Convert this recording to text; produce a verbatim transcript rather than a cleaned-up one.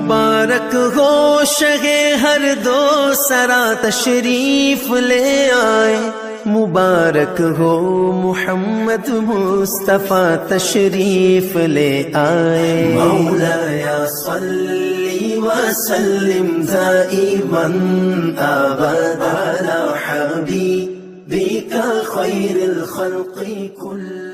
मुबारक हो शगे हर दो सरा तशरीफ ले आए, मुबारक हो मुहम्मद मुस्तफा तशरीफ ले आए। मौलाया सल्ली व सल्लिम दाइमन अबदा अला हबीबिका खैरिल खल्क़ि कुल्ल।